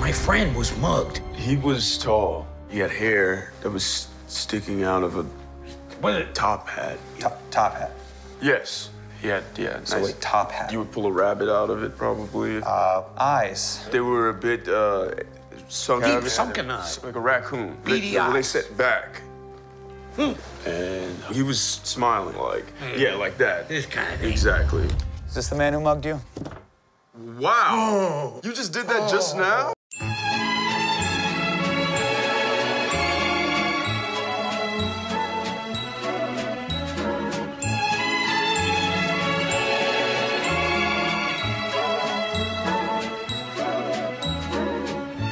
My friend was mugged. He was tall. He had hair that was sticking out of a top hat. Top hat. Yes. He had, yeah. So nice. a top hat. You would pull a rabbit out of it, probably. Eyes. They were a bit Deep sunken eyes. like a raccoon. Beady they eyes. set back. And he was smiling like, yeah, like that. This kind of thing. Exactly. Is this the man who mugged you? Wow. You just did that just now?